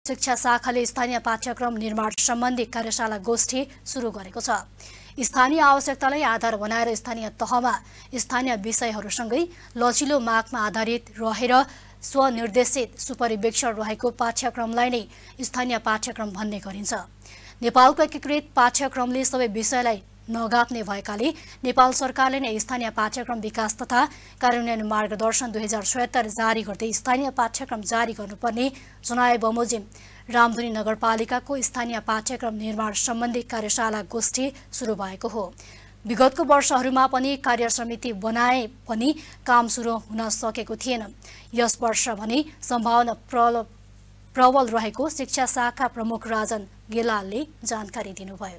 शिक्षा शाखाले स्थानीय पाठ्यक्रम निर्माण सम्बन्धी कार्यशाला गोष्ठी सुरु गरेको छ। स्थानीय आवश्यकतालाई आधार बनाएर स्थानीय तहमा स्थानीय विषयहरूसँगै लचिलो मागमा आधारित रहेर स्वनिर्देशित सुपरिवेक्षण रहेको पाठ्यक्रमलाई नै स्थानीय पाठ्यक्रम भन्ने गरिन्छ। नेपालको एकीकृत पाठ्यक्रमले सबै विषयलाई नगाप्ने भएकाले नेपाल सरकारले नै स्थानीय पाठ्यक्रम विकास तथा कार्यान्वयन मार्गदर्शन 2076 जारी गर्दै स्थानीय पाठ्यक्रम जारी गर्नुपर्ने जनाए बमोजिम रामधुनी नगरपालिकाको स्थानीय पाठ्यक्रम निर्माण सम्बन्धी कार्यशाला गोष्ठी सुरु भएको हो। विगतको वर्षहरूमा पनि कार्य समिति बनाए पनि काम सुरु हुन सकेको थिएन। यस वर्ष भने सम्भावना प्रबल रहेको शिक्षा शाखा प्रमुख राजन गेलालले जानकारी दिनुभयो।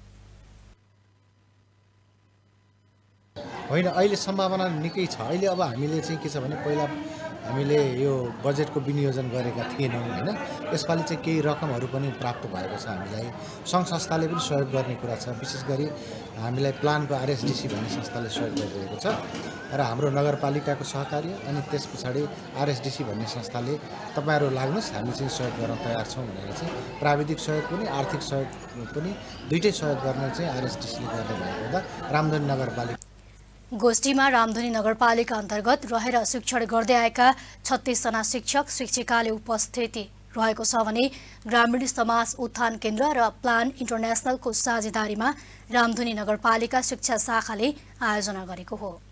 होइन, अहिले सम्भावना निकै छ। अहिले अब हामीले चाहिँ के छ भने पहिला हामीले यो बजेटको विनियोजन गरेका थिएनौँ हैन। यसपालि चाहिँ केही रकमहरू पनि प्राप्त भएको छ। हामीलाई सङ्घ संस्थाले पनि सहयोग गर्ने कुरा छ। विशेष गरी हामीलाई प्लानको आरएसडीसी भन्ने संस्थाले सहयोग गरिरहेको छ र हाम्रो नगरपालिकाको सहकार्य अनि त्यस पछाडि आरएसडीसी भन्ने संस्थाले तपाईहरु लाग्नुस् हामी चाहिँ सहयोग गर्न तयार छौं भनेर चाहिँ प्राविधिक सहयोग पनि आर्थिक सहयोग पनि दुईटै सहयोग गर्ने चाहिँ आरएसडीसीले गर्ने भएको हुँदा रामधुनी नगरपालिका गोष्ठीमा रामधुनी नगरपालिका अन्तर्गत रहेर शिक्षण गर्दै आएका 36 जना शिक्षक शिक्षिकाले उपस्थिति रहेको छ भने ग्रामीण समाज उत्थान केन्द्र र प्लान इन्टरनेशनलको साझेदारीमा रामधुनी नगरपालिका शिक्षा शाखाले आयोजना गरेको हो।